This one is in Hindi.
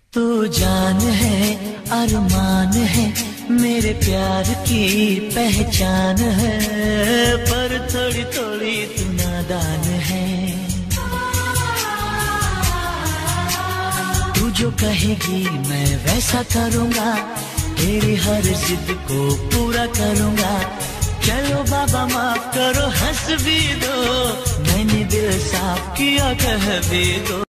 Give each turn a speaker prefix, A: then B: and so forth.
A: तू जान है अरमान है मेरे प्यार की पहचान है, पर थोड़ी थोड़ी तू नादान है। तू जो कहेगी मैं वैसा करूँगा, तेरी हर जिद को पूरा करूँगा। चलो बाबा माफ करो हंस भी दो, मैंने दिल साफ किया कह भी दो।